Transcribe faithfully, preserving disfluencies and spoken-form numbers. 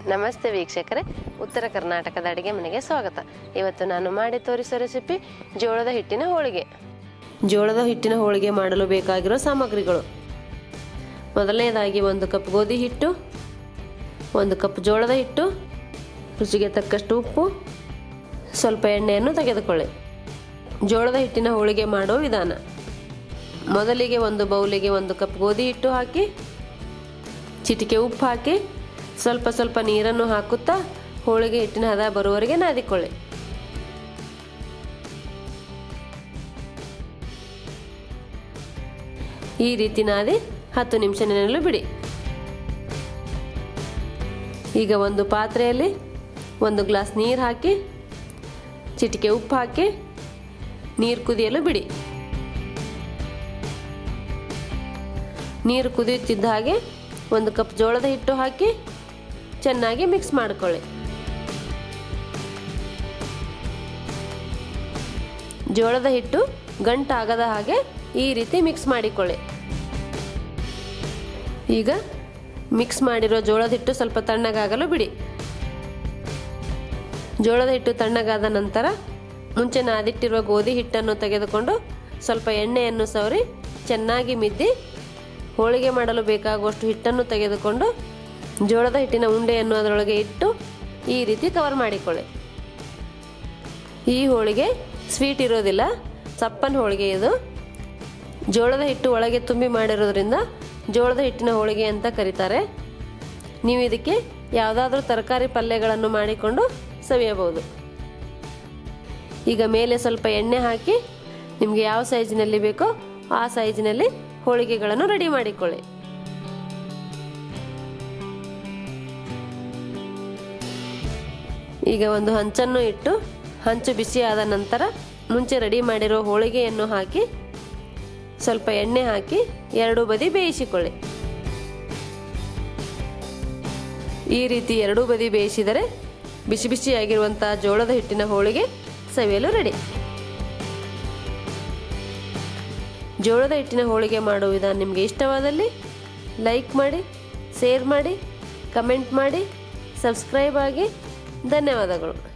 ನಮಸ್ತೆ ವೀಕ್ಷಕರೇ, ಉತ್ತರ ಕರ್ನಾಟಕದ ಅಡುಗೆ ಮನೆಗೆ ಸ್ವಾಗತ. ಇವತ್ತು ನಾನು ಮಾಡಿ ತೋರಿಸೋ ರೆಸಿಪಿ ಜೋಳದ ಹಿಟ್ಟಿನ ಹೋಳಿಗೆ. ಜೋಳದ ಹಿಟ್ಟಿನ ಹೋಳಿಗೆ ಮಾಡಲು ಬೇಕಾಗಿರೋ ಸಾಮಗ್ರಿಗಳು: ಮೊದಲನೇದಾಗಿ ಒಂದು ಕಪ್ ಗೋಧಿ ಹಿಟ್ಟು, ಒಂದು ಕಪ್ ಜೋಳದ ಹಿಟ್ಟು, ರುಚಿಗೆ ತಕ್ಕಷ್ಟು ಉಪ್ಪು, ಸ್ವಲ್ಪ ಎಣ್ಣೆಯನ್ನು ತೆಗೆದುಕೊಳ್ಳಿ. ಜೋಳದ ಹಿಟ್ಟಿನ ಹೋಳಿಗೆ ಮಾಡೋ ವಿಧಾನ: ಮೊದಲಿಗೆ ಒಂದು ಬೌಲಿಗೆ ಒಂದು ಕಪ್ ಗೋಧಿ ಹಿಟ್ಟು ಹಾಕಿ, ಚಿಟಿಕೆ ಉಪ್ಪು ಹಾಕಿ, ಸ್ವಲ್ಪ ಸ್ವಲ್ಪ ನೀರನ್ನು ಹಾಕುತ್ತಾ ಹೋಳಿಗೆ ಹಿಟ್ಟಿನ ಹದ ಬರುವವರೆಗೆ ನಾದಿಕೊಳ್ಳಿ. ಈ ರೀತಿ ನಾದಿ ಹತ್ತು ನಿಮಿಷ ನೆನೆಯಲು ಬಿಡಿ. ಈಗ ಒಂದು ಪಾತ್ರೆಯಲ್ಲಿ ಒಂದು ಗ್ಲಾಸ್ ನೀರು ಹಾಕಿ, ಚಿಟಿಕೆ ಉಪ್ಪು ಹಾಕಿ ನೀರು ಕುದಿಯಲು ಬಿಡಿ. ನೀರು ಕುದಿಯುತ್ತಿದ್ದ ಹಾಗೆ ಒಂದು ಕಪ್ ಜೋಳದ ಹಿಟ್ಟು ಹಾಕಿ ಚೆನ್ನಾಗಿ ಮಿಕ್ಸ್ ಮಾಡಿಕೊಳ್ಳಿ. ಜೋಳದ ಹಿಟ್ಟು ಗಂಟಾಗದ ಹಾಗೆ ಈ ರೀತಿ ಮಿಕ್ಸ್ ಮಾಡಿಕೊಳ್ಳಿ. ಈಗ ಮಿಕ್ಸ್ ಮಾಡಿರೋ ಜೋಳದ ಹಿಟ್ಟು ಸ್ವಲ್ಪ ತಣ್ಣಗಾಗಲು ಬಿಡಿ. ಜೋಳದ ಹಿಟ್ಟು ತಣ್ಣಗಾದ ನಂತರ ಮುಂಚೆ ನಾದಿಟ್ಟಿರುವ ಗೋಧಿ ಹಿಟ್ಟನ್ನು ತೆಗೆದುಕೊಂಡು ಸ್ವಲ್ಪ ಎಣ್ಣೆಯನ್ನು ಸವರಿ ಚೆನ್ನಾಗಿ ಮಿದ್ದಿ ಹೋಳಿಗೆ ಮಾಡಲು ಬೇಕಾಗುವಷ್ಟು ಹಿಟ್ಟನ್ನು ತೆಗೆದುಕೊಂಡು ಜೋಳದ ಹಿಟ್ಟಿನ ಉಂಡೆಯನ್ನು ಅದರೊಳಗೆ ಇಟ್ಟು ಈ ರೀತಿ ಕವರ್ ಮಾಡಿಕೊಳ್ಳಿ. ಈ ಹೋಳಿಗೆ ಸ್ವೀಟ್ ಇರೋದಿಲ್ಲ, ಸಪ್ಪನ ಹೋಳಿಗೆ ಇದು. ಜೋಳದ ಹಿಟ್ಟು ಒಳಗೆ ತುಂಬಿ ಮಾಡಿರೋದ್ರಿಂದ ಜೋಳದ ಹಿಟ್ಟಿನ ಹೋಳಿಗೆ ಅಂತ ಕರೀತಾರೆ. ನೀವು ಇದಕ್ಕೆ ಯಾವುದಾದ್ರೂ ತರಕಾರಿ ಪಲ್ಯಗಳನ್ನು ಮಾಡಿಕೊಂಡು ಸವಿಯಬಹುದು. ಈಗ ಮೇಲೆ ಸ್ವಲ್ಪ ಎಣ್ಣೆ ಹಾಕಿ ನಿಮಗೆ ಯಾವ ಸೈಜಿನಲ್ಲಿ ಬೇಕೋ ಆ ಸೈಜಿನಲ್ಲಿ ಹೋಳಿಗೆಗಳನ್ನು ರೆಡಿ ಮಾಡಿಕೊಳ್ಳಿ. ಈಗ ಒಂದು ಹಂಚನ್ನು ಇಟ್ಟು ಹಂಚು ಬಿಸಿಯಾದ ನಂತರ ಮುಂಚೆ ರೆಡಿ ಮಾಡಿರೋ ಹೋಳಿಗೆಯನ್ನು ಹಾಕಿ ಸ್ವಲ್ಪ ಎಣ್ಣೆ ಹಾಕಿ ಎರಡೂ ಬದಿ ಬೇಯಿಸಿಕೊಳ್ಳಿ. ಈ ರೀತಿ ಎರಡೂ ಬದಿ ಬೇಯಿಸಿದರೆ ಬಿಸಿ ಬಿಸಿಯಾಗಿರುವಂತಹ ಜೋಳದ ಹಿಟ್ಟಿನ ಹೋಳಿಗೆ ಸವಿಯಲು ರೆಡಿ. ಜೋಳದ ಹಿಟ್ಟಿನ ಹೋಳಿಗೆ ಮಾಡುವ ವಿಧಾನ ನಿಮಗೆ ಇಷ್ಟವಾದಲ್ಲಿ ಲೈಕ್ ಮಾಡಿ, ಶೇರ್ ಮಾಡಿ, ಕಮೆಂಟ್ ಮಾಡಿ, ಸಬ್ಸ್ಕ್ರೈಬ್ ಆಗಿ. ಧನ್ಯವಾದಗಳು.